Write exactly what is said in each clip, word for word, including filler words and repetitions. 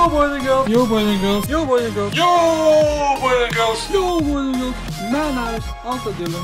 Yo boys and girls, yo boys and girls, yo boys and girls, yo boys and girls, yo boys and girls. Mijn naam is Anton Dylan.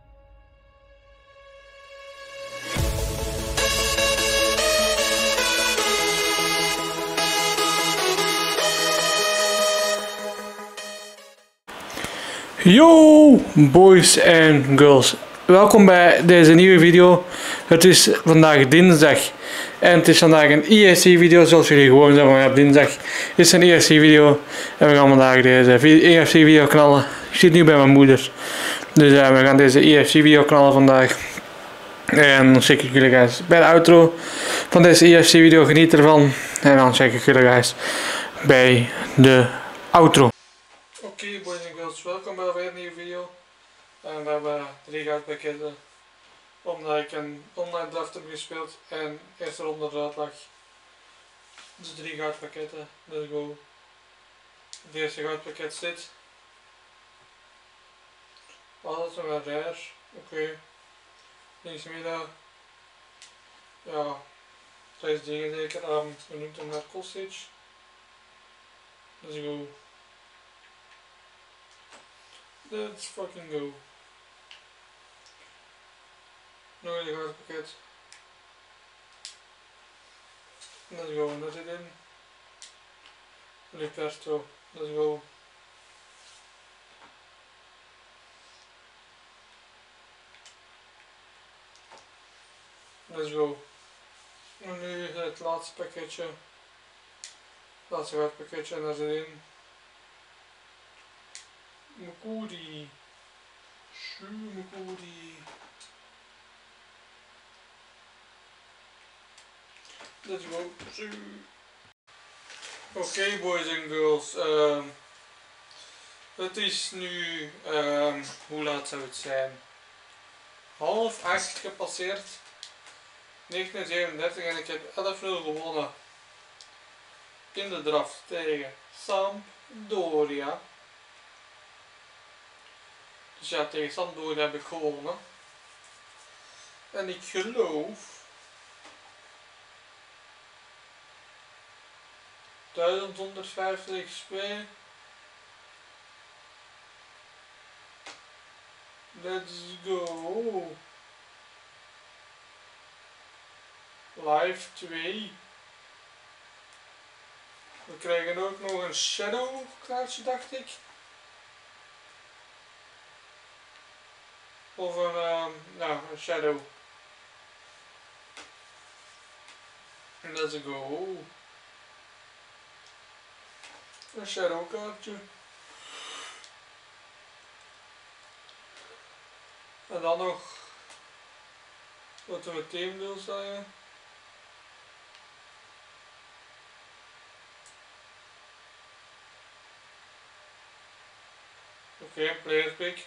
Yo boys and girls, welkom bij deze nieuwe video. Het is vandaag dinsdag en het is vandaag een E S C video zoals jullie gewoon zijn, maar op dinsdag is een E S C video en we gaan vandaag deze E S C video knallen. Ik zit nu bij mijn moeder, dus uh, we gaan deze E S C video knallen vandaag. En dan check ik jullie guys bij de outro van deze E S C video, geniet ervan en dan check ik jullie guys bij de outro. Oké okay, boys en girls, welkom bij weer een nieuwe video. En we hebben drie goudpakketten omdat ik een online draft heb gespeeld en eerste ronde eruit lag. Dus drie goudpakketten, let's go. Het eerste goudpakket zit. Alles nog een rare, oké. Okay. Linksmidden. Ja, zes dingen zeker, um, we noemen hem naar Kostic. Let's go. Let's fucking go. Nog een goudpakket. Let's go, en dat zit in. Luperto, let's go. Let's go. En nu het laatste pakketje. Het laatste goudpakketje en daar zit in. Mukudi. Shu Mukudi. Let's go. Oké okay, boys and girls. Um, het is nu, um, hoe laat zou het zijn? Half acht gepasseerd. negentien zevenendertig en ik heb elf nul gewonnen. In de draft tegen Sampdoria. Dus ja, tegen Sampdoria heb ik gewonnen. En ik geloof duizend honderdvijftig X P. Let's go. Live twee. We krijgen ook nog een shadow kaartje, dacht ik. Of een, um, nou, een shadow. Let's go. Een shadow kaartje. En dan nog wat we met team wil zeggen. Oké, okay, player pick.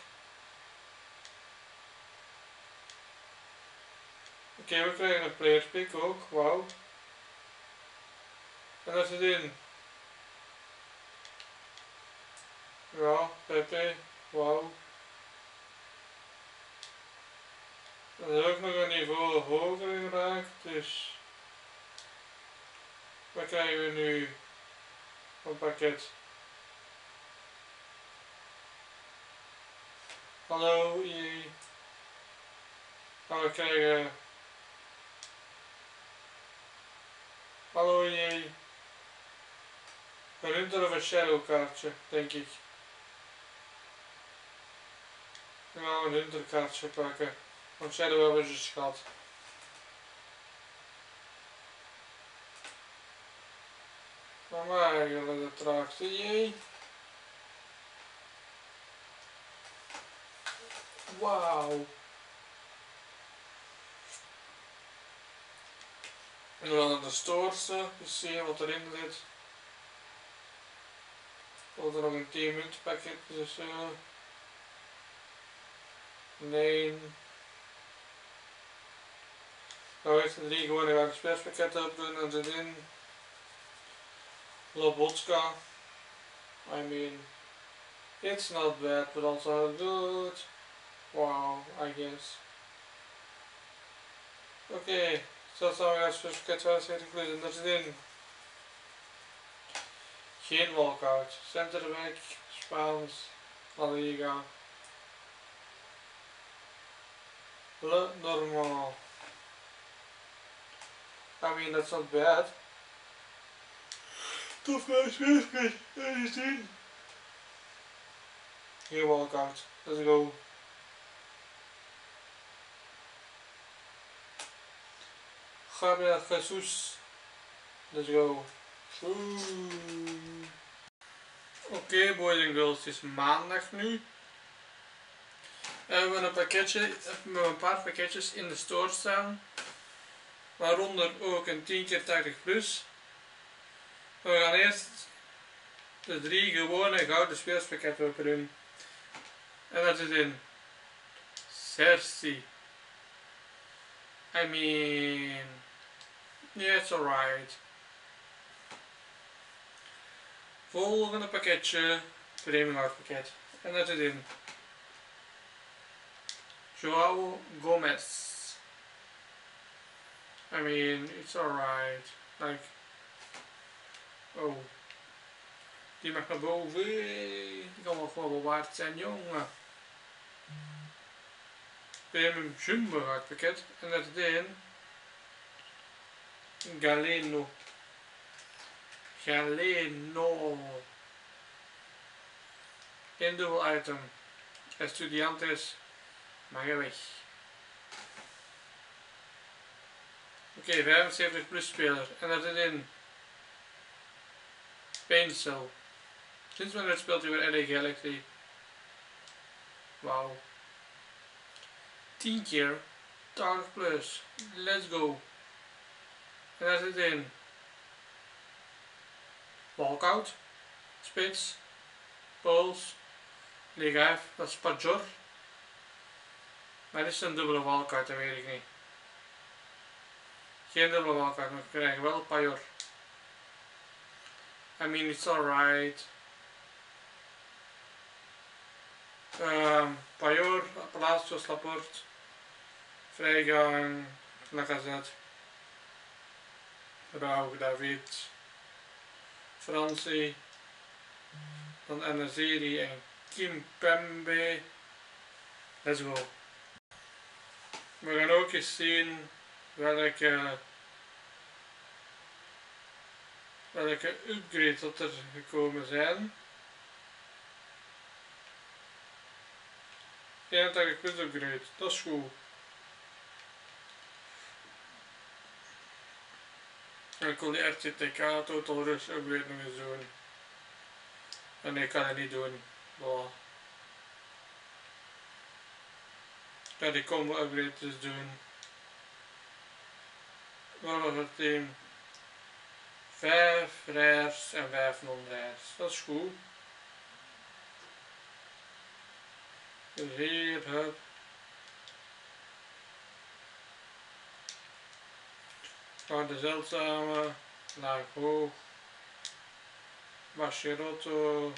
Oké, okay, we krijgen een player pick ook, wauw. En daar zit in. Ja, Pepe, wauw. Dat is ook nog een niveau hoger geraakt, dus wat krijgen we nu? Een pakket. Hallo, E A. Nou, we krijgen. Hallo, E A. Een Hunter of een Shadow kaartje, denk ik. We gaan een Hunter kaartje pakken. Want Shadow hebben we dus gehad. Maar maar eigenlijk het traagste, jee. Wauw. En dan naar de stoorste, dus zien wat erin zit. Wordt er nog een tien munt pakket, dus uh, nee. Nou heeft de drie gewone gratis perspakketten op doen en zit in. Lobotska. I mean, it's not bad, but also good. Wow, I guess. Oké, okay. Dat zou gratis perspakket tweeënzeventig plus en daar zit in. Geen walkout. Centerback, Spaans, La Liga. Le normal. I mean, that's not bad. Tough guys, good. eighteen. Geen walkout. Let's go. Gabriel Jesus. Let's go. Oké okay, boys en girls, het is maandag nu. En we hebben een pakketje, met een paar pakketjes in de store staan. Waaronder ook een tien keer tachtig plus. We gaan eerst de drie gewone gouden speelspakketten open doen. En dat zit in Cersei. I mean, yeah, it's alright. Volgende pakketje, premium goud pakket. En dat zit in Joao Gomez. I mean, it's alright. Like, oh, die mag naar boven. Die kan wel gewoon wel waard zijn, jongen. Premium Jumbo goud pakket. En dat zit in Galeno. Galeno. Geen dubbel item. Estudiantes. Mag je weg. Oké, okay, vijfenzeventig plus speler. En dat zit in Pencil. Sinds wanneer speelt hij weer L A Galaxy? Wauw. tien keer tachtig plus. Let's go. En dat zit in Walkout, Spits, Pauls, Liga F, dat is Pajor. Maar dit is een dubbele walkout, dat weet ik niet. Geen dubbele walkout, maar we krijgen wel Pajor. I mean, it's alright. Um, Pajor, Palacios, Laporte, Vrijgang, Lacazette, Rauw, David, Francie, dan Enesiri en Kimpembe. Let's go. We gaan ook eens zien welke, welke upgrades dat er gekomen zijn. eenentachtig plus upgrade, dat is goed. En ik wil die R T T K Total Rush upgrade nog eens doen. En nee, ik kan het niet doen. Wow. Ik ga die combo upgrade dus doen. Wat was het team? vijf rares en vijf non-rares. Dat is goed. Dus hier, hup. Gaan de zeldzame, laag hoog. Bashirotto.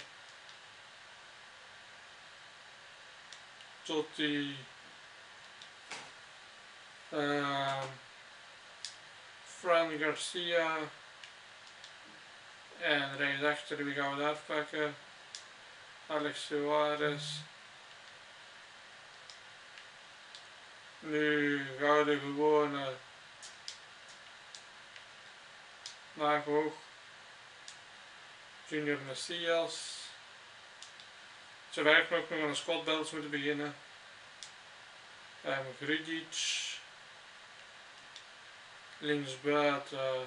Totti. Uh, Fran Garcia. En rechtsachter, wie gaan we daar pakken? Alex Suarez. Nu gouden gewone. Laag hoog. Junior Messias. Ze werkt ook nog aan een squad belts moeten beginnen. Um, Grudic. Linksbuiten.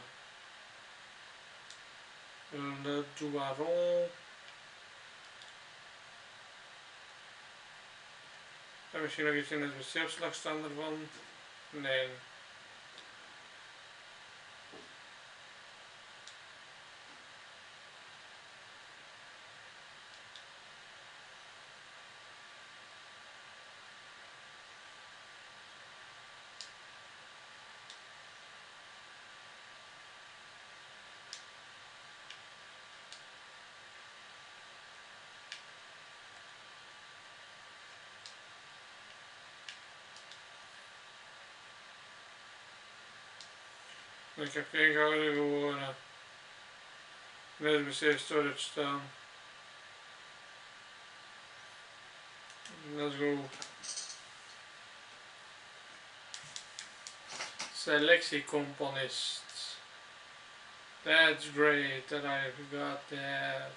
Le Douaron. En misschien nog iets in het bestuurslag staan ervan? Nee. Ik heb geen gouden gewone. Met mijn safe storage staan. Let's go. Selectiecomponist. That's great that I got that.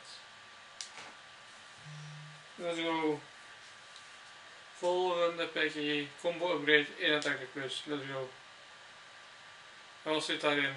Let's go. Volgende package. Combo upgrade eenentachtig plus. Let's go. En wat zit daarin?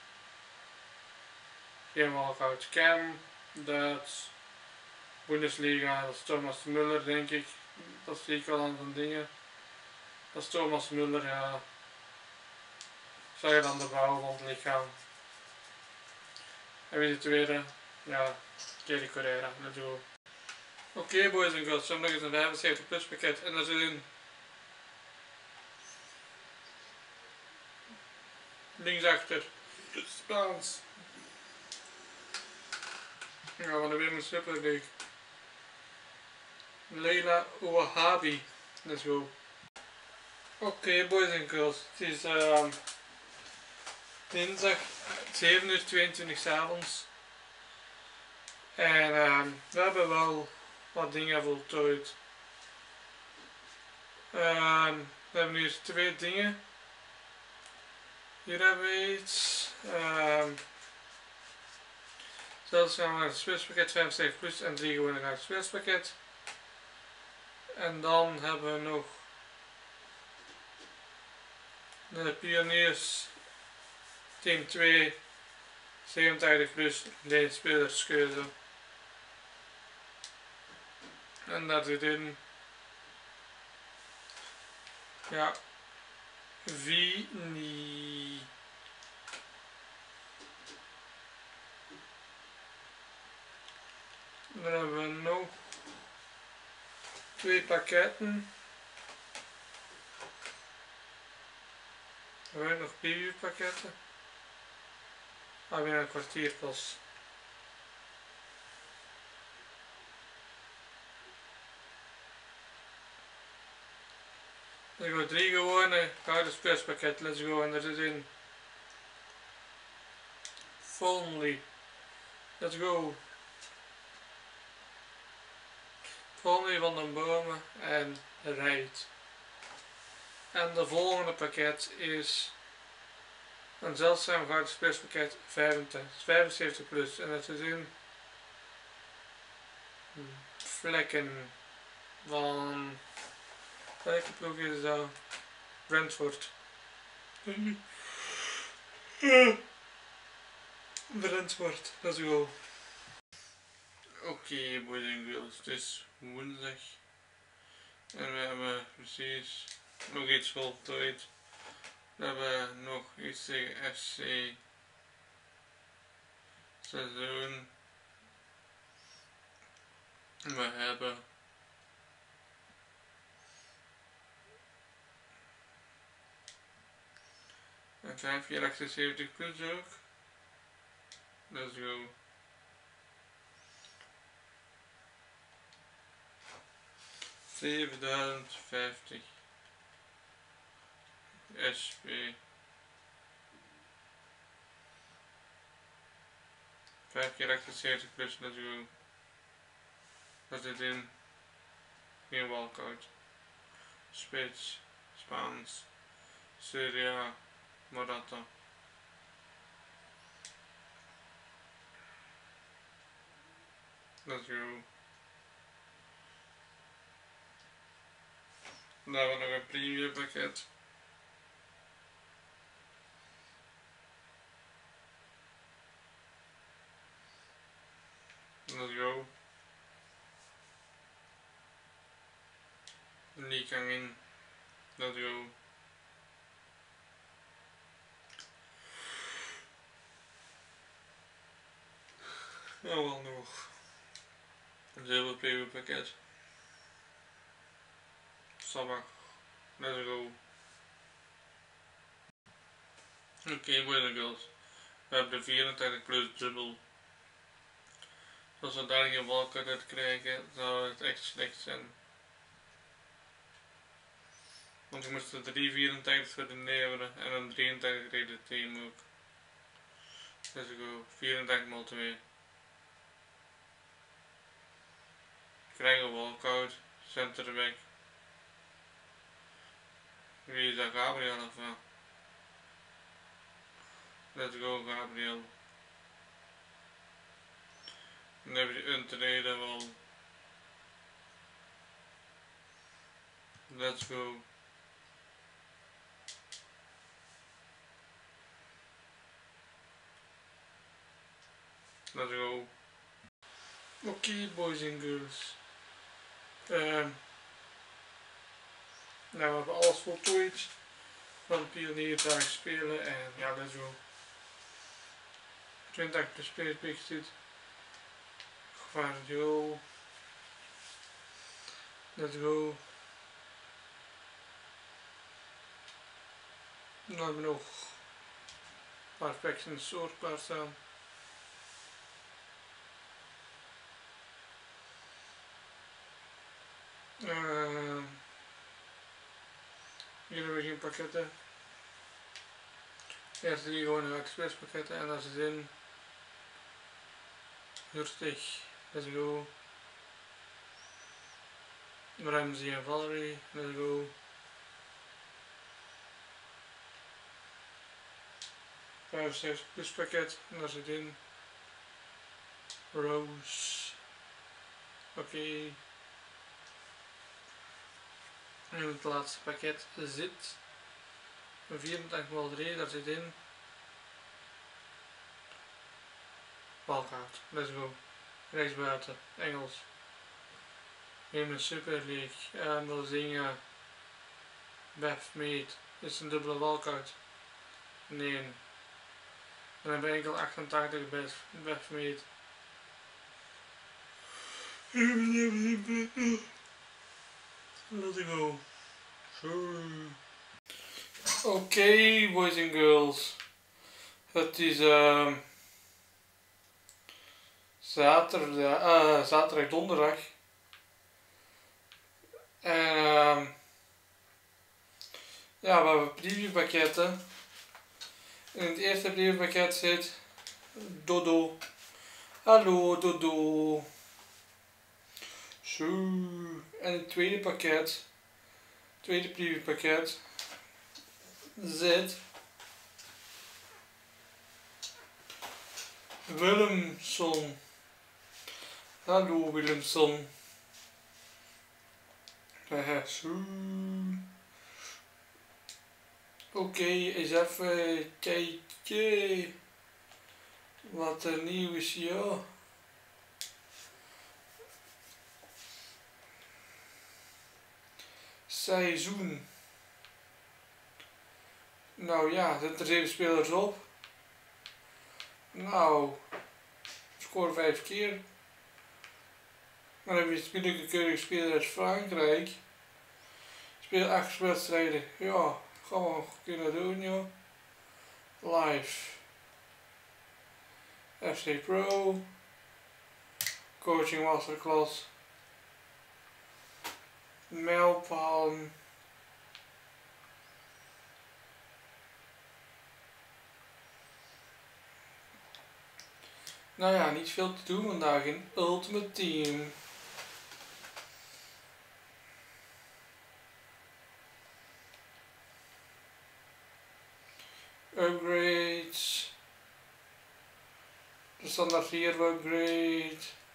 Geen walkout. Cam. Duits. Bundesliga. Dat is Thomas Müller denk ik. Dat zie ik wel aan zijn dingen. Dat is Thomas Müller, ja. Zag je dan de bouw van het lichaam. En wie de tweede? Ja, Kelly Correa. Let's go. Oké okay, boys en girls, we hebben nog eens een vijfenzeventig plus pakket en daar zit in linksachter Spaans. Ja, we hebben weer een Super League. Leila Ouahabi. Let's go. Oké okay, boys en girls, het is uh, dinsdag zeven uur tweeëntwintig 's avonds. En uh, we hebben wel wat dingen voltooid. Uh, we hebben hier twee dingen. Hier hebben we iets. Uh, zelfs gaan we naar het speelspakket vijfenzeventig plus en drie gewone naar het speelspakket. En dan hebben we nog de Pioniers Team twee zevenentachtig plus leenspelersskeuze. En daar zit in, ja, Vini. Dan hebben we nog twee pakketten. We hebben nog preview pakketten. Ah, weer een kwartier pas. Let's go, drie gewone gouden speelspakket, let's go, en er zit in Vonley, let's go, Vonley van den Bomen en Rijt. En de volgende pakket is een zeldzaam gouden speelspakket vijfenzeventig plus en dat zit in vlekken van... Welke ploeg is dat? Brentford. Brentford, let's go. Oké okay, boys en girls, het is woensdag. En we hebben precies nog iets voltooid. We hebben nog iets tegen F C seizoen. We hebben en vijf keer achtenzeventig plus ook. Let's go. zevenduizend vijftig S P. vijf keer achtenzeventig plus, let's go. Dat zit in. Geen walkout. Spits. Spaans. Serie A. Morata. Let's go. Dan hebben we nog een premium pakket. Let's go. Lee Kang-in. Let's go. Ja, wel nog. Een zilver premium pakket. Sabach. Let's go. Oké, okay, boys en girls. We hebben de vierentachtig plus dubbel. Als we daar geen walkout uit krijgen, zou het echt slecht zijn. Want we moesten drie vierentachtig voor de leveren en een drieëntachtig reden team ook. Dus ik go vierentachtig maal twee. Krijgen walkout, centerback. Wie is dat, Gabriel of wel? Let's go Gabriel. Dan heb je untradeable. Let's go. Let's go. Oké okay, boys en girls. Um, nou, we hebben alles voltooid. Van pionierdag spelen en ja, let's go. twintig plus PlaySpeak zit. Guardio. Let's go. Dan hebben we nog een paar packs in de soort klaarstaan. Uh, hier hebben we geen pakketten. Eerst drie gewoon express pakketten en daar zit in Hurtig, let's go. Ramsey en Valerie, let's go. vijfenzestig plus pakket en daar zit in Rose. Oké. Okay. En het laatste pakket zit vierentachtig mal drie, daar zit in Walkout, let's go. Rechtsbuiten, Engels. Neem een Super League en wil zingen Beth Mead. Dit is een dubbele Walkout. Nee. Dan hebben we enkel achtentachtig Beth, Beth Mead. Let's go. Oké okay, boys en girls. Het is uh, zaterdag, uh, zaterdag, donderdag. En uh, ja, we hebben previewpakketten. In het eerste previewpakket zit Dodo. Hallo Dodo. Zo. En het tweede pakket, het tweede previewpakket zit Willemson. Hallo Willemson. Haha, zo. Oké, okay, eens even kijken wat er nieuw is, ja. Seizoen. Nou ja, zitten er zeven spelers op. Nou, score vijf keer. Dan heb je een keurige speler uit Frankrijk. Speel acht wedstrijden. Ja, gaan we kunnen doen, joh. Live. F C Pro. Coaching Masterclass. Mijlpalen. Nou ja, niet veel te doen vandaag in Ultimate Team. Upgrades. De standaard hier upgrade.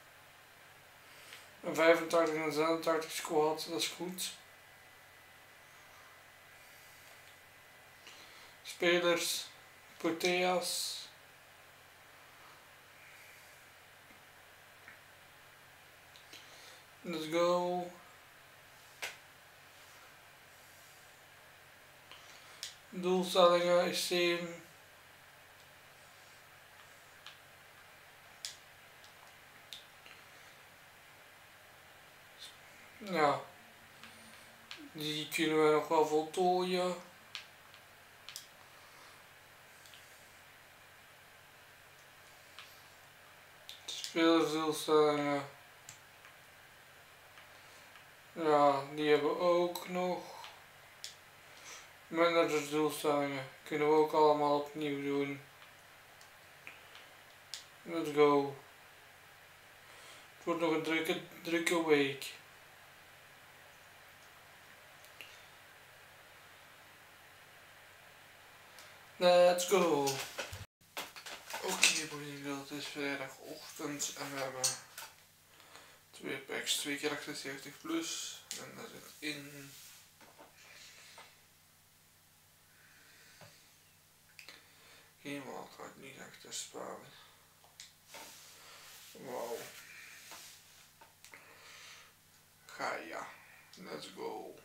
Een vijfentachtig en zevenentachtig squad, dat is goed. Spelers. Proteas. Let's go. Doelstellingen is zeven. Ja, die kunnen we nog wel voltooien. Spelersdoelstellingen. Ja, die hebben we ook nog. Managersdoelstellingen kunnen we ook allemaal opnieuw doen. Let's go. Het wordt nog een drukke, drukke week. Let's go! Oké, okay, boys en girls, het is vrijdagochtend en we hebben twee packs, twee keer achtenzeventig plus en daar zit in geen wildcard, niet echt te sparen. Wauw. Gaia, let's go.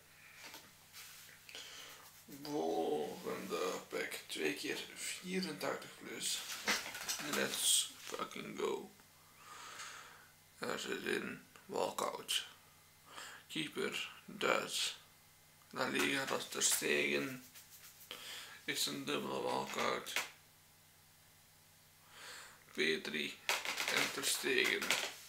Volgende pack, twee keer vierentachtig plus. Let's fucking go. Er zit in walkout. Keeper, Duits. La Liga, dat is ter Stegen. Is een dubbele walkout. P drie en ter Stegen.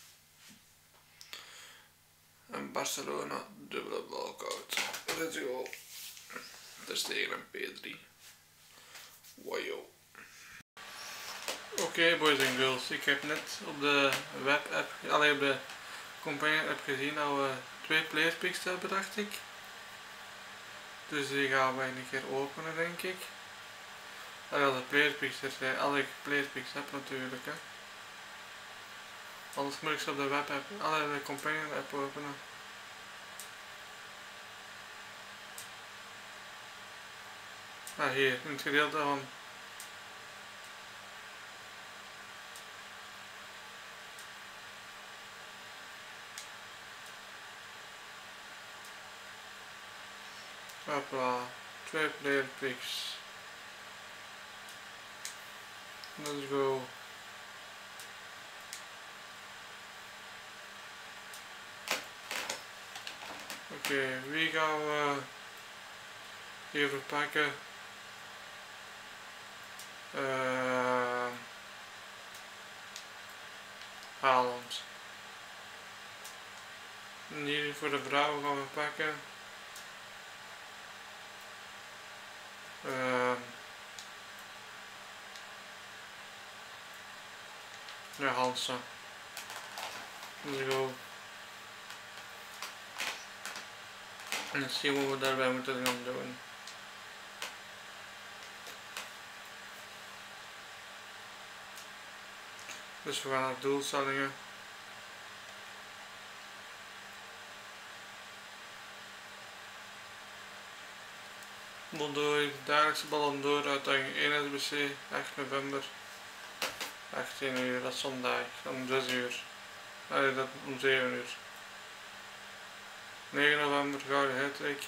En Barcelona, dubbele walkout. Let's go. Ter Stegen en P drie. Wajo. Oké, okay, boys en girls, ik heb net op de webapp, alleen op de companion app gezien dat we twee playerpicks hebben, dacht ik. Dus die gaan we een keer openen, denk ik. Als de playerpicks er zijn, als ik playerpicks heb natuurlijk, hè. Anders moet ik ze op de webapp, alleen de companion app openen. Ah, hier, in het gedeelte van hopla, twee player picks. Let's go. Oké, okay, wie gaan we even pakken? Uh, Haaland. Hier voor de vrouwen gaan we pakken. Uh, ja, Hansen. Let's go. En dan zien we wat we daarbij moeten gaan doen. Dus we gaan naar doelstellingen. Ballon d'Or, de dagelijkse Ballon d'Or uitdaging één S B C, acht november, achttien uur, dat is zondag, om zes uur, nee, dat om zeven uur. negen november, gouden hattrick.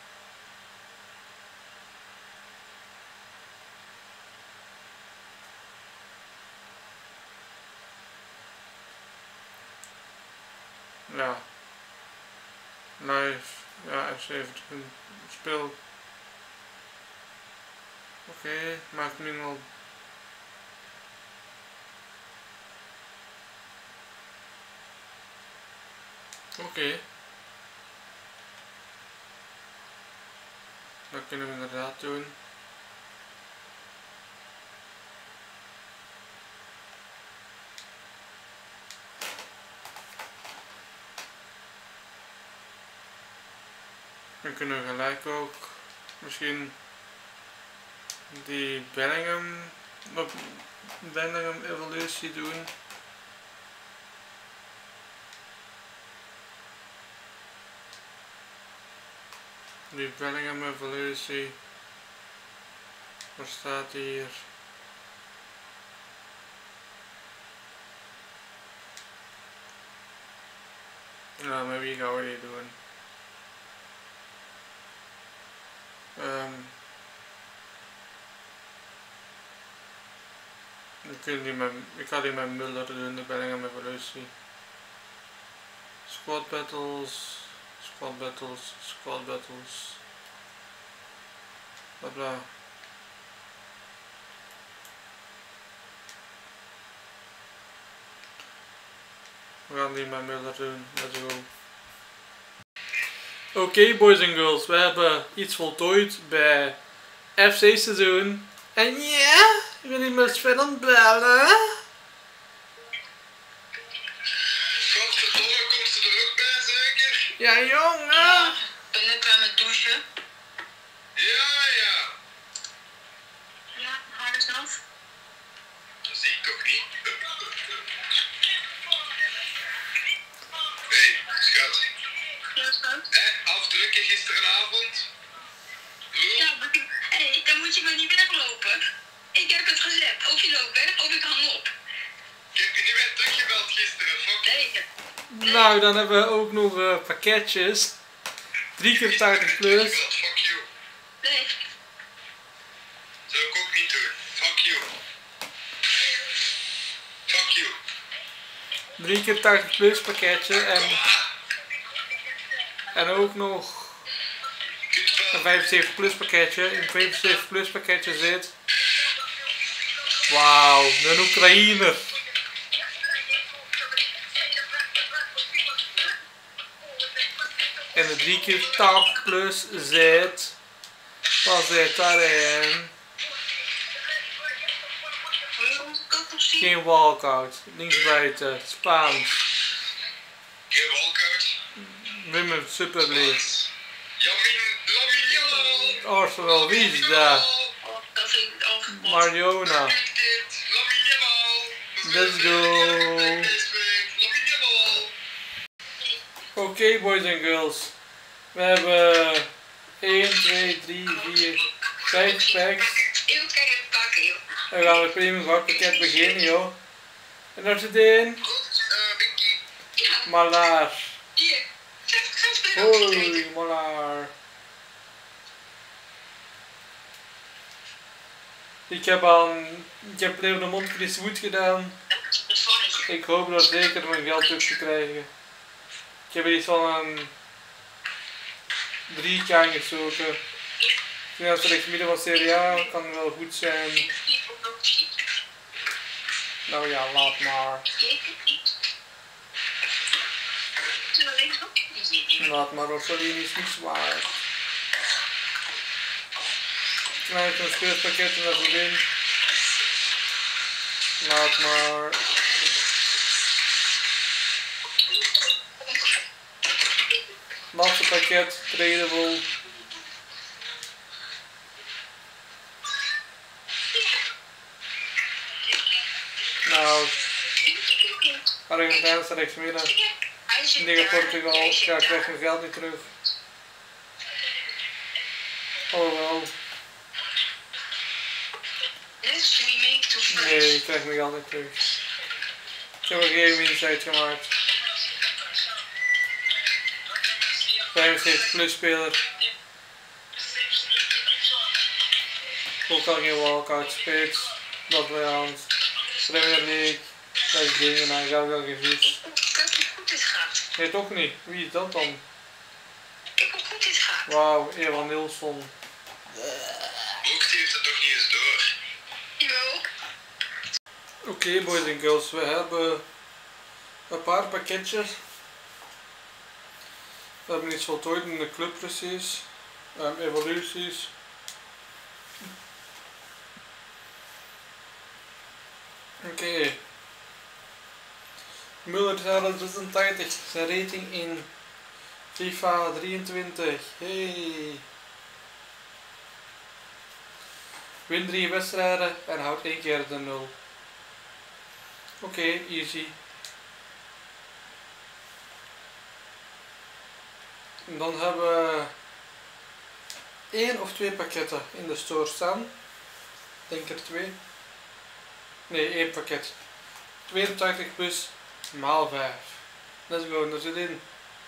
Ja, live, ja, F zeventien speel. Oké, okay, maakt minimaal. Oké. Okay. Dat kunnen we inderdaad doen. Dan kunnen we gelijk ook misschien die Bellingham, Bellingham evolutie doen. Die Bellingham evolutie. Waar staat die hier? Nou, met wie gaan we die doen? Um, ik, die met, ik ga die met Muller doen, de Bellingham evolutie. Squad battles, squad battles, squad battles. Hopla. We gaan die met Muller doen, let's go. Oké, okay, boys en girls, we hebben iets voltooid bij F C seizoen. En ja, ik ben niet meer verder bellen. Godverdomme, komt ze er ook bij zeker? Ja, jongen! Ja, ik ben net aan het douchen. Ja, ja. Ja, haar is af. Dat zie ik toch niet. Hé, hey, schat. Ja, schat. Hé, afdrukken gisteravond? Ja, maar hey, dan moet je maar niet weglopen. Ik heb het gezet. Of je loopt weg, of ik hang op. Ik heb je niet meer teruggebeld gisteren, fuck. Nee. Nou, dan hebben we ook nog uh, pakketjes. drie keer tachtig plus. Fuck you. Nee. Zou ik ook niet doen. Fuck you. Fuck you. drie keer tachtig plus pakketje en, en ook nog een vijfenzeventig plus pakketje. In het vijfenzeventig plus pakketje zit. Wauw, een Oekraïner. En de drie keer tachtig plus zit. Wat zit daarin? Geen walkout, links buiten, Spaans. Geen walkout. Women Super League. Jamin, Lamin, Yellow. Arsenal, wie is dat? Dat vind ik al Mariona. Let's go. Oké, okay, boys en girls. We hebben één, twee, drie, vier, vijf packs. Even kijken pakken, joh. En we gaan het premium gehaktpakket beginnen, joh. En daar zit in. Goed, uh, Binky. Ja, Malaar. hier. Ga ga spelen. Hoi, Malaar. Ik heb aan. Ik heb Leo de Mondvries goed gedaan. Dat vond ik. Ik hoop dat zeker mijn geld terug te krijgen. Ik heb er iets van een drie keer aangestoken. Ik denk dat het rechts midden van Serie A kan wel goed zijn. Nou ja, laat maar. Laat maar, Rosalini is niet zwaar. Knijp een scheurpakket en dat zit in. Laat maar. Laatste pakket, tradable. Nou, Argentijnse rechtsmidden. Tegen Portugal. Ja, ik krijg mijn geld niet terug. Oh wel. Nee, ik krijg mijn geld niet terug. Ik heb er geen winst uitgemaakt. vijfenzeventig plus speler. Ook al geen walkout spits. Dat bij ons. Premier League. Dat is dingen, nou, ik heb wel geen vis. Dat het goed is gaat. Nee, toch niet. Wie is dat dan? Ik hoop goed is gaat. Wauw, Evan Nilsson. Boekt heeft het toch niet eens door. Jawel. Oké, okay, boys en girls, we hebben een paar pakketjes. We hebben iets voltooid in de club precies. Um, evoluties. Oké. Okay. Müller zesentachtig, zijn rating in FIFA drieëntwintig. Hey. Win drie wedstrijden en houdt één keer de nul. Oké, okay, easy. En dan hebben we één of twee pakketten in de store staan. Ik denk er twee. Nee, één pakket. tweeëntachtig plus maal vijf. Let's go, daar zit in.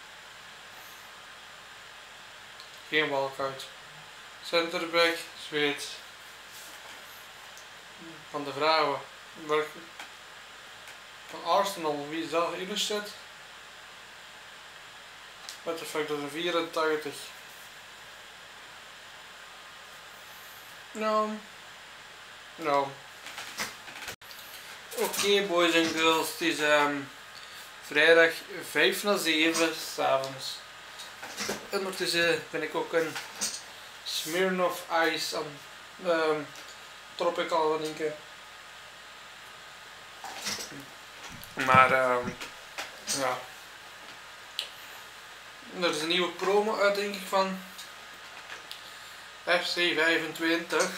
Geen walkout. Centerback, Zweed. Van de vrouwen. Van Arsenal, wie is dat? Illustrated? What the fuck, dat is een vierentachtig. No. No. Oké, okay, boys en girls, het is um, vrijdag vijf na zeven s'avonds. En ondertussen ben ik ook een Smirnoff Ice aan um, Tropical aan drinken. Maar um, ja, Er is een nieuwe promo uit, denk ik, van F C vijfentwintig.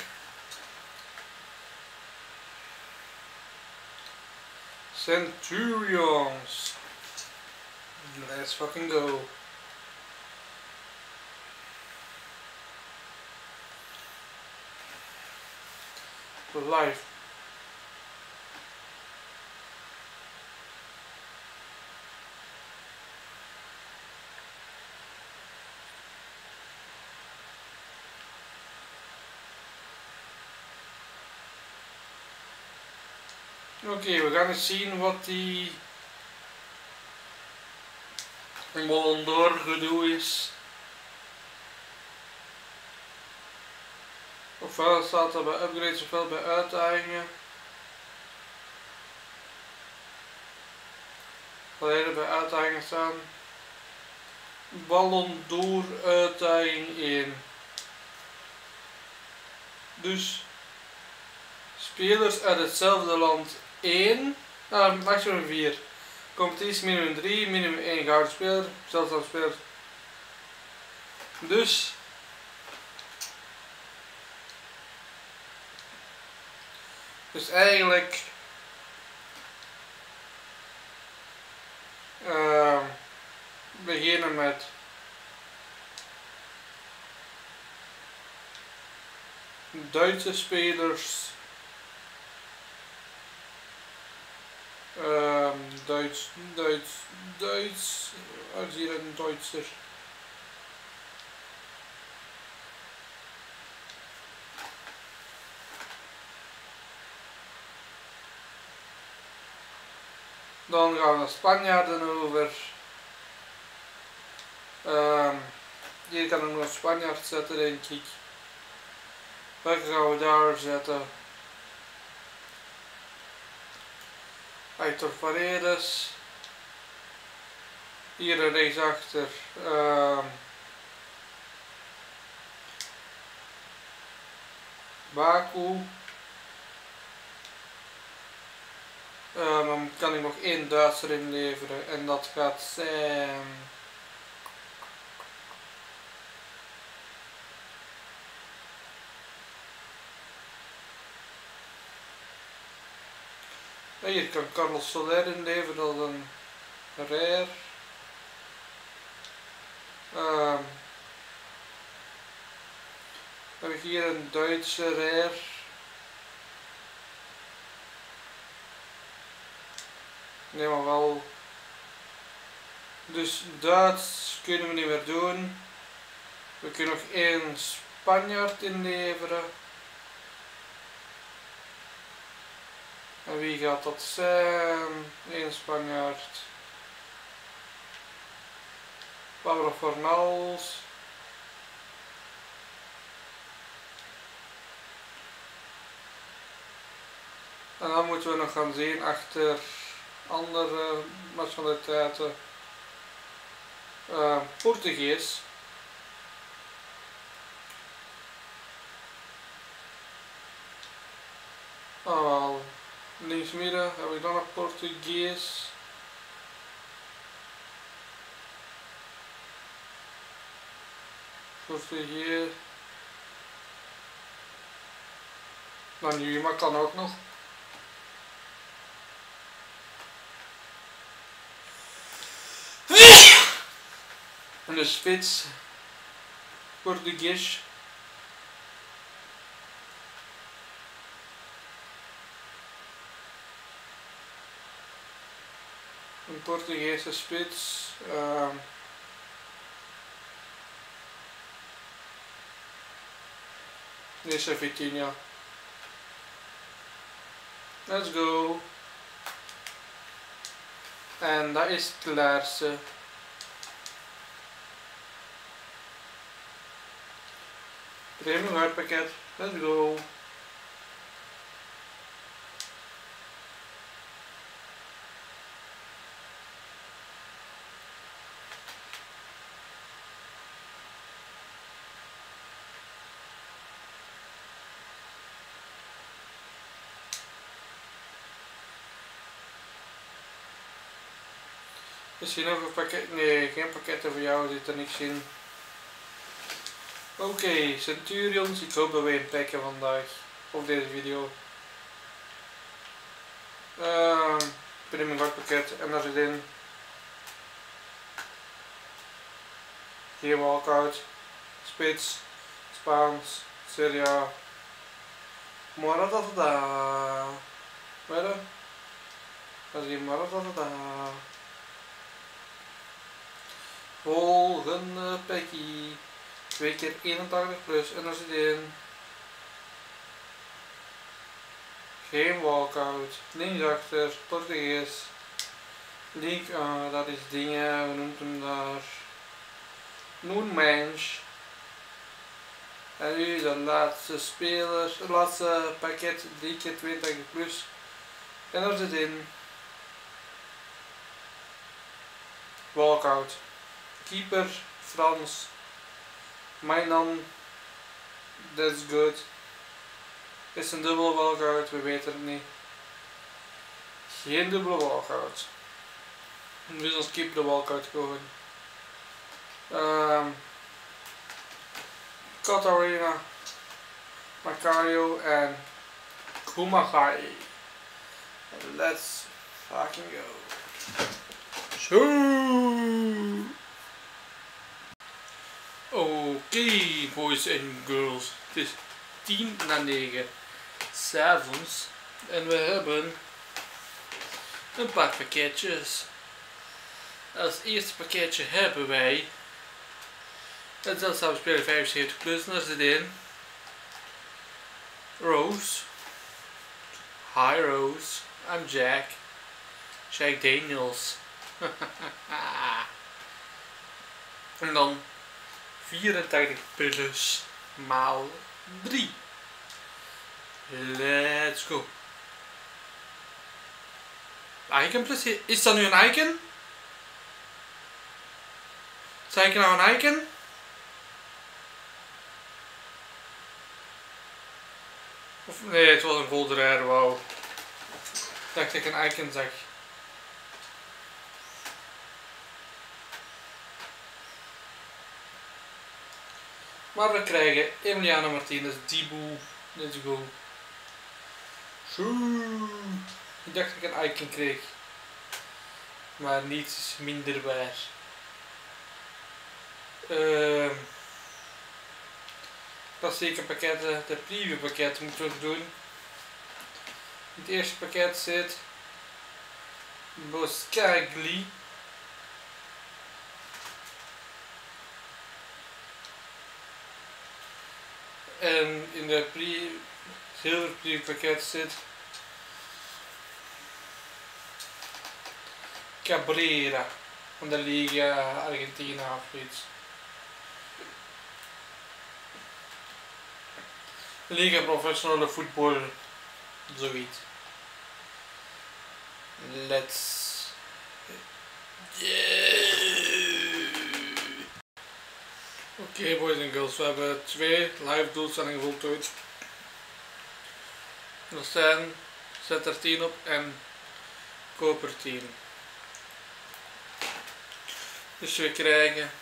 Centurions. Let's fucking go. Live. Oké, okay, we gaan eens zien wat die Ballon d'Or gedoe is. Ofwel staat er bij upgrades ofwel bij uitdagingen. Alleen bij uitdagingen staan. Ballon d'Or uitdaging één. Dus spelers uit hetzelfde land één. Ah, maximum vier. Competitie minimum drie, minimum één gouden speler, zeldzaam speler. Dus Dus eigenlijk uh, beginnen met Duitse spelers, uh, Duits, Duits, Duits, als hier een Duitser. Dan gaan we naar Spanjaarden over. Uh, hier kan ik nog een Spanjaard zetten, denk ik. Welke gaan we daar zetten? Aitor Paredes. Hier rechtsachter. Uh, Baku. Uh, dan kan ik nog één Duitser inleveren en dat gaat zijn. En hier kan Carlos Soler inleveren, dat is een rare. Uh, dan heb ik hier een Duitse rare. Nee, maar wel. Dus Duits kunnen we niet meer doen. We kunnen nog één Spanjaard inleveren. En wie gaat dat zijn? Eén Spanjaard. Pablo Fornals. En dan moeten we nog gaan zien achter andere nationaliteiten. Uh, Portugees. Oh, linksmidden heb ik dan nog Portugees. Portugees. Dan Juma kan ook nog. En de spits, Portugees. Een Portugese spits. Uh, Deze Vitinha. Let's go. En dat is het klaarste. Premium uitpakket, let's go. Is hier nog een pakket? Nee, geen pakketten voor jou, zit er niks in. Oké, okay, Centurions, ik hoop dat wij een pakken vandaag, of deze video. Uh, Premium Guard pakket en daar zit in geen walkout, spits, Spaans, Seria, Maradada, weet je? Dat is hier Maradada. Volgende pakkie, twee keer eenentachtig plus en daar zit in geen walkout, linksachter, Portugees, link, uh, dat is dingen, hoe noemt hem daar, Noenmensch. En nu de laatste speler, het laatste pakket, drie keer tweeëntachtig plus en daar zit in walkout, keeper, Frans, Mainan, that's good. Is een dubbele walkout, we weten het niet. Geen dubbele walkout. Dus ons keeper de walkout gewoon. Um, Katarina, Macario en Kumagai. Let's fucking go. Zo. Oké, okay, boys en girls. Het is tien na negen. 's avonds en we hebben een paar pakketjes. Als eerste pakketje hebben wij het zeldzame speler vijfenzeventig plus en daar zit in Rose, Hi Rose, I'm Jack, Jack Daniels. En dan vierentachtig plus maal drie. Let's go. Icon plus, is dat nu een icon? Zijn ik nou een icon? Of nee, het was een gold rare, wauw. Ik dacht dat ik een icon zag. Maar we krijgen Emiliano Martinez, Dibu, let's go. Zo. Ik dacht dat ik een icon kreeg. Maar niets minder waar. Uh, klassieke pakketten, de preview pakket moeten we doen. In het eerste pakket zit Boscagli. En in de pre silver preview pakket zit Cabrera van de Liga Argentina of iets. Liga Professionele Voetbal, zoiets. Let's yeah. Oké, okay, boys en girls, we hebben twee live doelstellingen voltooid. Dat zijn zet er tien op en koop er tien. Dus we krijgen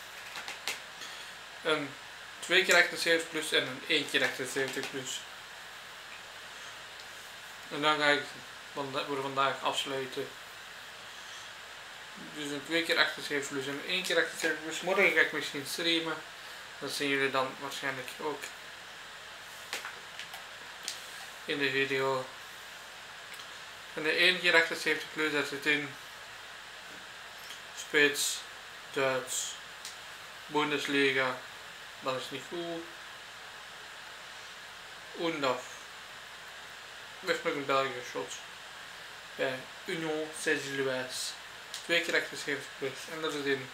een twee keer achtenzeventig plus en een één keer achtenzeventig plus. En dan ga ik voor vandaag afsluiten. Dus een twee keer achtenzeventig plus en een één keer achtenzeventig plus. Morgen ga ik misschien streamen. Dat zien jullie dan waarschijnlijk ook in de video. En de één keer achtenzeventig plus, dat zit in Spits, Duits, Bundesliga, dat is niet goed. Undaf. Weg met een België shot. Bij Union Saint-Gilloise. twee keer achtenzeventig plus. En dat zit in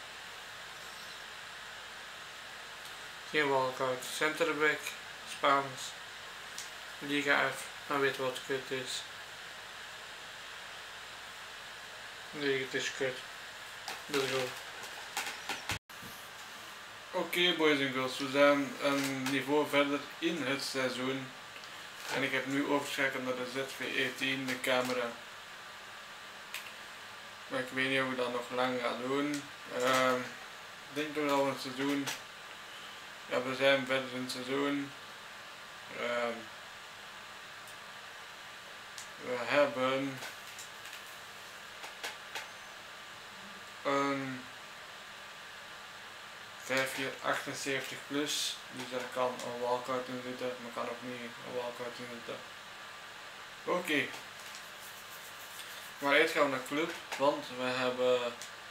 geen walkout. Centerback, Spaans, Liga F. Dan weet wat kut is. Nee, het is kut. Let's go. Oké, okay, boys en girls, we zijn een niveau verder in het seizoen. En ik heb nu overgeschakeld naar de Z V E tien, de camera. Maar ik weet niet of ik dat nog lang ga doen. Um, ik denk toch dat we het seizoen, ja, we zijn verder in het seizoen. Um, we hebben een vijf jaar achtenzeventig plus, dus daar kan een walkout in zitten, maar kan ook niet een walkout in zitten. Oké. Okay. Maar eerst gaan we naar club, want we hebben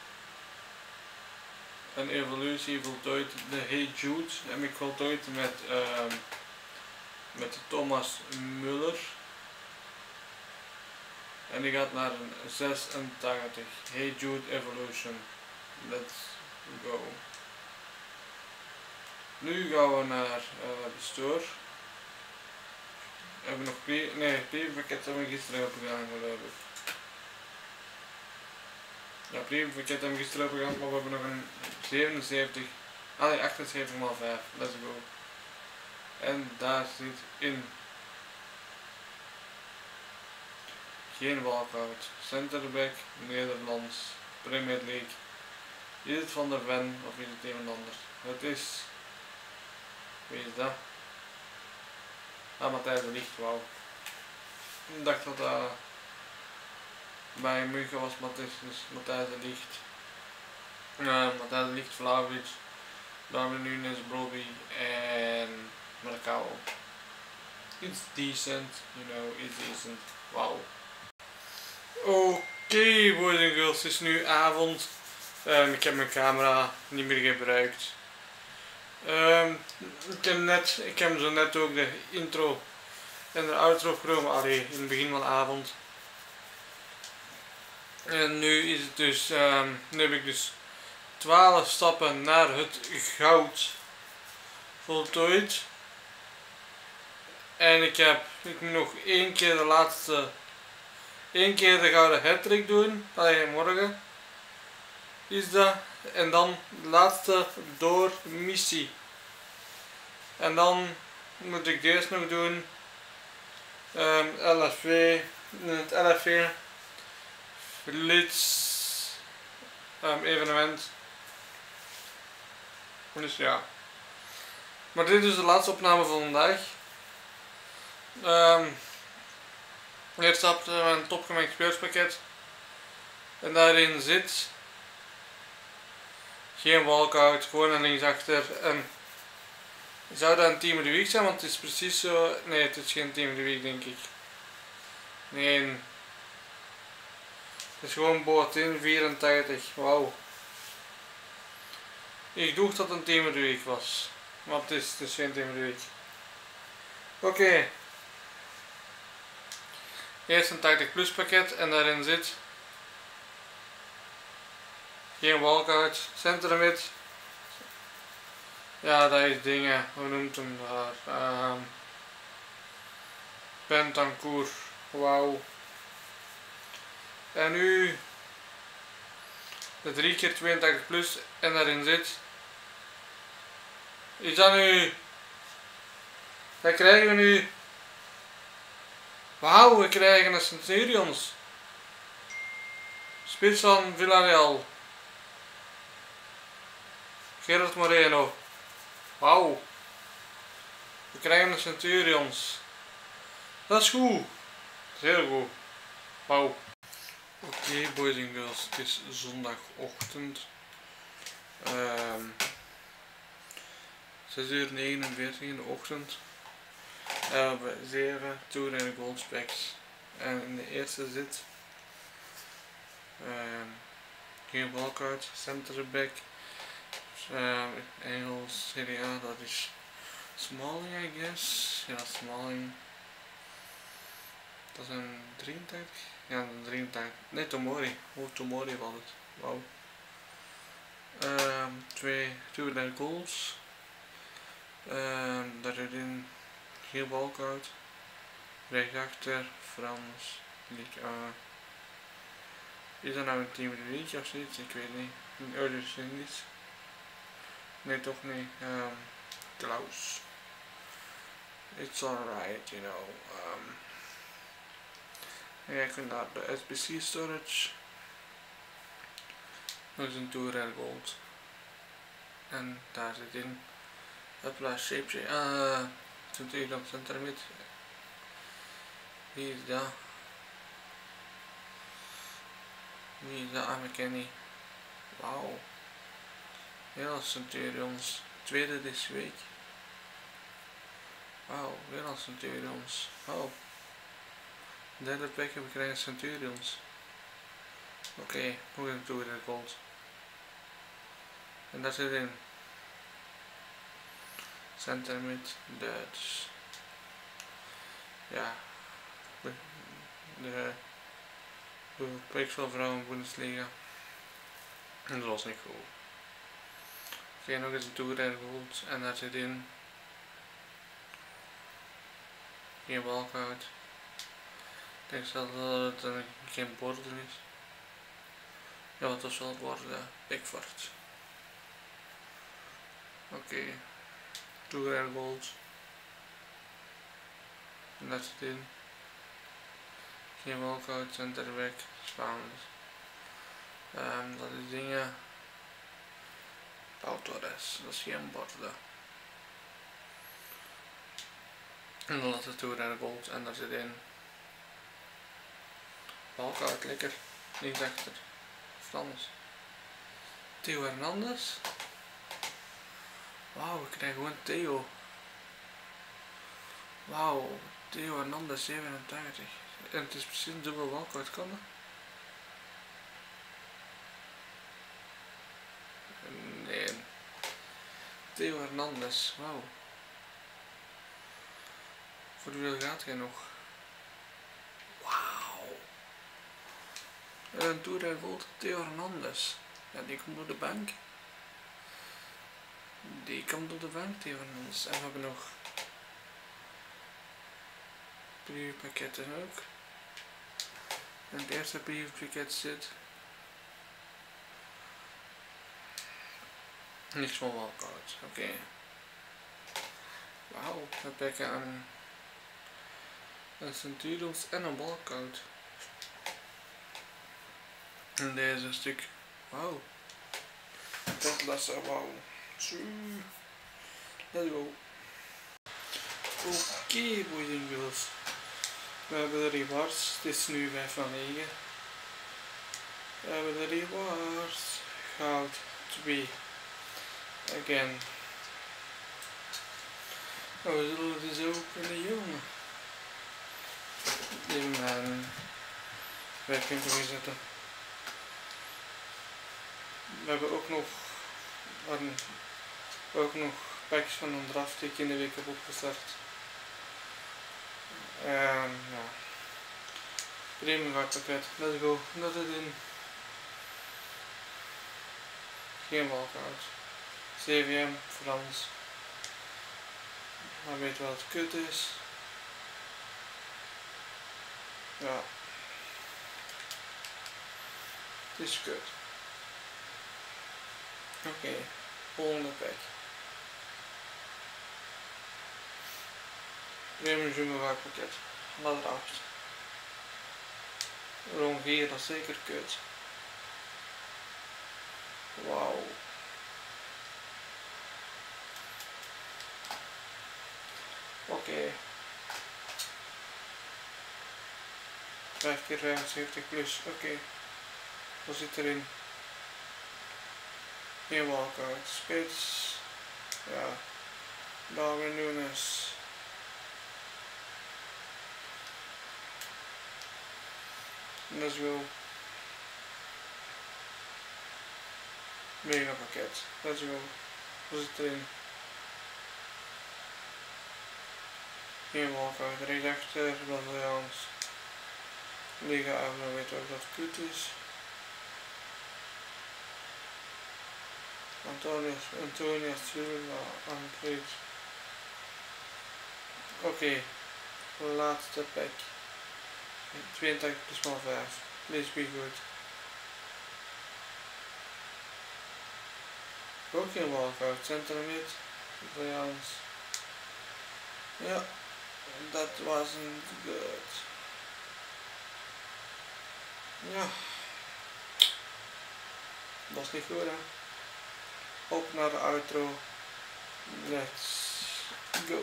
een evolutie voltooid. De Hey Jude heb ik voltooid met, uh, met Thomas Muller. En die gaat naar een zesentachtig. Hey Jude Evolution. Let's go. Nu gaan we naar uh, de store. Hebben we nog pre nee, preview-pakket hebben we gisteren opgegaan, geloof ik. Ja, preview-pakket hebben we gisteren opgegaan, maar we hebben nog een zevenenzeventig, ah nee, achtenzeventig maal vijf. Let's go. En daar zit in geen walkout. Centerback, Nederlands, Premier League. Is het Van der Ven of is het iemand anders? Het is, wie is dat? Ah, Matthijs de Ligt, wauw. Ik dacht dat dat bij Muggen was, Matthijs, dus Matthijs de Ligt. Uh, Matthijs de Ligt, Vlahovic, Darwin Nunes, Broby en Marcao. It's decent, you know, it's decent. Wauw. Oké, okay, boys en girls, het is nu avond. Um, ik heb mijn camera niet meer gebruikt. Um, ik, heb net, ik heb zo net ook de intro en de outro opgenomen, allee, in het begin van de avond. En nu is het dus, um, nu heb ik dus twaalf stappen naar het goud voltooid. En ik heb, ik moet nog één keer de laatste, één keer de gouden hattrick doen, allee, morgen is dat. En dan de laatste door missie. En dan moet ik deze nog doen. Um, L F V, het L F V Blitz um, evenement. Dus ja. Maar dit is de laatste opname van vandaag. Um, Eerst stapt uh, een topgemengd spelerspakket. En daarin zit geen walkout, gewoon een linksachter. En zou dat een team of the week zijn? Want het is precies zo. Nee, het is geen team of the week, denk ik. Nee. Het is gewoon Boateng vierentachtig. Wauw. Ik dacht dat het een team of the week was. Maar het is, het is geen team of the week. Oké. Okay. Eerst een tachtig plus pakket en daarin zit geen walkout, center mid. Ja, dat is dingen, hoe noemt hem daar? Um, Bentancur, wauw. En nu de drie keer tweeëntachtig plus en daarin zit. Is dat nu? Dat krijgen we nu. Wauw, we krijgen een Centurions. Spits van Villarreal. Gerard Moreno. Wauw. We krijgen een Centurions. Dat is goed. Heel goed. Wauw. Oké, okay, boys en girls. Het is zondagochtend. Um, zes uur negenenveertig in de ochtend. Uh, we hebben zeven tour en gold specs. En in de eerste zit um, geen walkout, centerback, uh, Engels, Serie A, dat is Smalling, I guess. Ja, Smalling. Dat is een drieëntachtig. Ja, een drieëntachtig. Nee, Tomori. Oh, Tomori was het. Wauw. Um, twee tour en goals. Um, daarin geen walkout. Rechtsachter, Frans, Ligue A. Is dat nou een team of the week of zoiets? Ik weet niet. Een early Indies. Nee, toch niet. Um, Klaus. It's alright, you know. Um, en jij kunt naar de S B C storage. Nog eens een Tour Gold. En daar zit in. Hopla, shape shape. Ah, twintig centimeter. Wie is dat? Wie is dat? Ah, McKenny. Wauw. Heel Centurions. Tweede deze week. Wauw, weer al Centurions. Wauw. Derde plek heb ik krijgen Centurions. Oké, okay, hoe is het Tour Gold? En daar zit in. Center mid Duits. Ja. De, de, de Pixel Vrouwen Bundesliga. En dat was niet goed. Oké, okay, nog eens een Tour Gold. En daar zit in. Geen walkout. Ik denk zelfs dat het een, geen borden is. Ja, het was wel borden. Pickford. Oké. Okay. Tour Gold. En dat zit in. Geen walkout, centerback, spannend. Um, dat is dingen. Pau Torres, dat is geen borden. En dan laat het Tour Gold en daar zit in. Walkout, lekker. Niet achter. Frans. Theo Hernandez. Wauw, ik krijg gewoon Theo. Wauw, Theo Hernandez zevenentachtig. En het is precies een dubbel walkout, kan dat? Nee. Theo Hernandez, wauw. Voor hoeveel gaat hij nog? Wauw. Een Tour Gold, Theo Hernandez. Ja, die komt door de bank. Die komt op de bank, Theo Hernandez. En we hebben nog briefpakketten ook. En het eerste briefpakket zit niks van walkout. Oké. Okay. Wauw, dan heb ik een, een Centurions en een walkout. En deze stuk. Wauw. Dat was er wauw. Let's go. Oké, okay, boys en girls. We hebben de rewards. Het is nu vijf van negen. We hebben de rewards. Goud twee. Again. Oh, we zullen het eens openen, jongen. Even mijn werking zetten. We hebben ook nog een, ook nog packs van een draft die ik in de week heb opgestart. En ja, premium pakket, let's go, dat zit in. Geen walkout. C V M, Frans. Maar weet wel wat kut is. Ja. Het is kut. Oké, okay. Volgende pack. Premium Jumbo pakket. Wat erachter. Rongier, dat is zeker kut. Wauw. Oké. Okay. vijf keer vijfenzeventig plus. Oké. Okay. Wat zit erin? Geen walkout. Spits. Ja. Darwin Nunes. Let's go. Mega pakket. Let's go. Wat zit erin? Geen walkout. Rechtsachter. Braziliaans. Liga Avro, weet ook dat kut is. Antonius, Antonius Silva, Andreet. Oké, okay. Laatste pack. tweeëntachtig plus maar vijf. Please be good. Ook geen walkout. Centermid. Braziliaans. Ja, dat wasn't good. Ja. Dat is niet goed, hè. Op naar de outro. Let's go.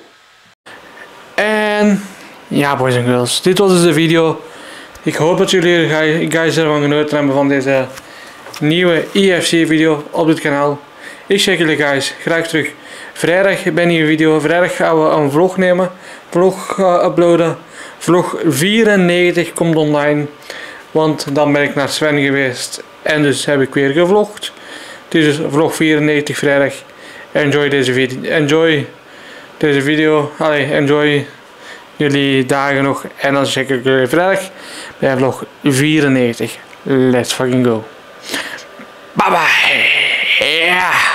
En ja, boys en girls, dit was dus de video. Ik hoop dat jullie guys ervan genoten hebben van deze nieuwe I F C video op dit kanaal. Ik zeg jullie guys graag terug vrijdag bij een nieuwe video. Vrijdag gaan we een vlog nemen, vlog uh, uploaden. Vlog vierennegentig komt online, want dan ben ik naar Sven geweest en dus heb ik weer gevlogd. Het is dus vlog vierennegentig vrijdag. Enjoy deze video. Enjoy deze video. Allee, enjoy jullie dagen nog. En dan check ik jullie vrijdag bij vlog vierennegentig. Let's fucking go. Bye bye. Yeah.